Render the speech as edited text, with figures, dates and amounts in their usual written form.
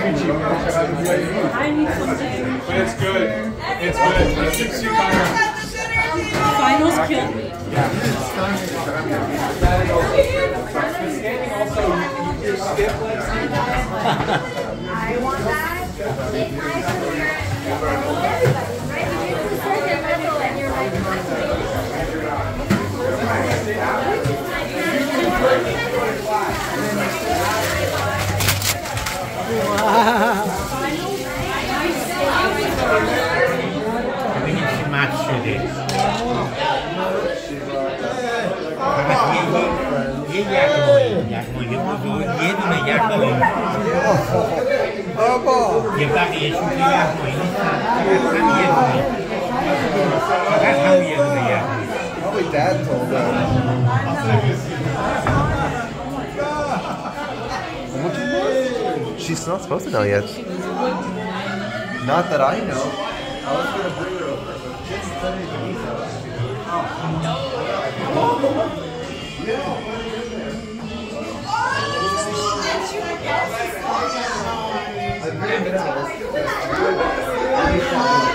I need something. But it's good. It's good. It keeps you kind of... Finals killed me. Standing also, your stiff legs. I want that. It's nice when you're everybody, right? You do the circuit middle and you're right behind Probably Dad told them. She's not supposed to know yet. Not that I know. I was gonna bring her over, but she hasn't said anything either. I bring it out.